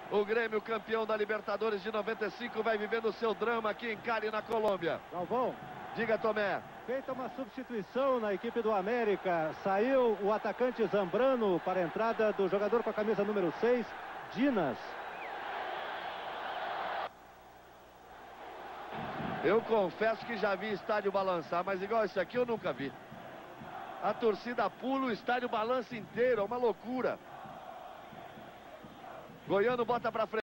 O Grêmio, campeão da Libertadores de 95, vai vivendo o seu drama aqui em Cali, na Colômbia. Galvão. Diga, Tomé. Feita uma substituição na equipe do América. Saiu o atacante Zambrano para a entrada do jogador com a camisa número 6, Dinas. Eu confesso que já vi estádio balançar, mas igual esse aqui eu nunca vi. A torcida pula, o estádio balança inteiro, é uma loucura. Goiano bota pra frente.